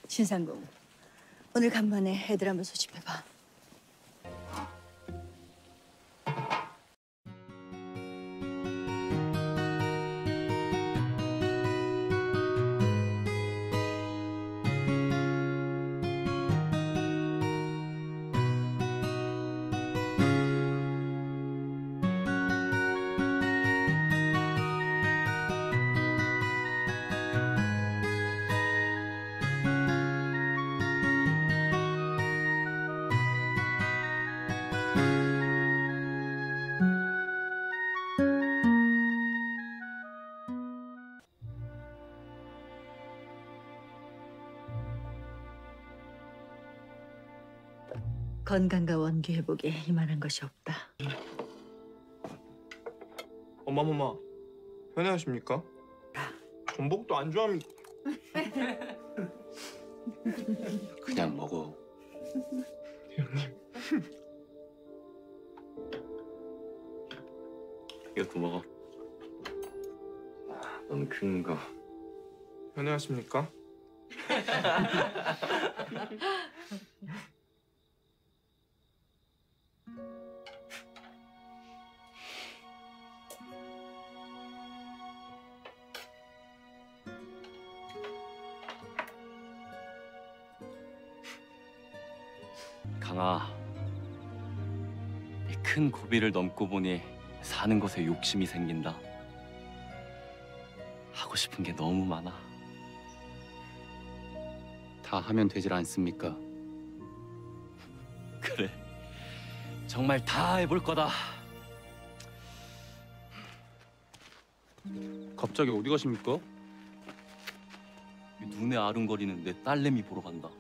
신상공, 오늘 간만에 애들 한번 소집해봐. 건강과 원기 회복에 이만한 것이 없다. 엄마, 편해하십니까? 전복도 안 좋아합니까? 그냥 먹어. 이것도 먹어. 넌 큰 거. 편해하십니까? 강아, 이 큰 고비를 넘고 보니 사는 것에 욕심이 생긴다. 하고 싶은 게 너무 많아. 다 하면 되질 않습니까? 그래, 정말 다 해볼 거다. 갑자기 어디 가십니까? 눈에 아른거리는 내 딸내미 보러 간다.